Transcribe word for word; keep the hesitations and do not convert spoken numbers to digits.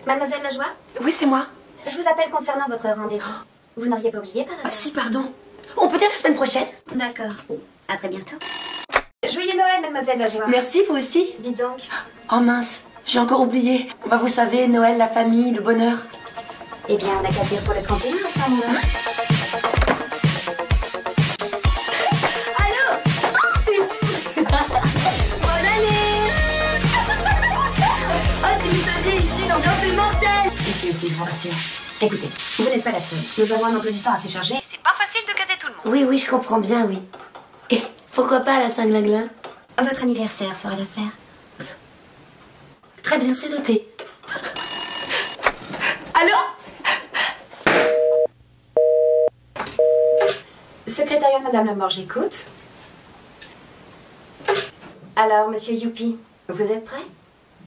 Mademoiselle Lajoie? Oui, c'est moi. Je vous appelle concernant votre rendez-vous. Vous n'auriez pas oublié par hasard? Ah si, pardon. On peut dire la semaine prochaine? D'accord. À très bientôt. Joyeux Noël, Mademoiselle Lajoie. Merci, vous aussi. Dis donc. Oh mince, j'ai encore oublié. Bah vous savez, Noël, la famille, le bonheur. Eh bien, on n'a qu'à dire pour le trente et un à ce moment-là. Allô? C'est vous. Bonne année. Oh, si vous saviez ici, l'ambiance est mortelle. Ici aussi, je vous rassure. Écoutez, vous n'êtes pas la seule. Nous avons un emploi du temps assez chargé. C'est pas facile de caser tout le monde. Oui, oui, je comprends bien, oui. Et pourquoi pas la Saint-Glinglin? Votre anniversaire fera l'affaire. Très bien, c'est noté. Allô? Secrétariat de Madame Lamort, j'écoute. Alors, monsieur Youpi, vous êtes prêt?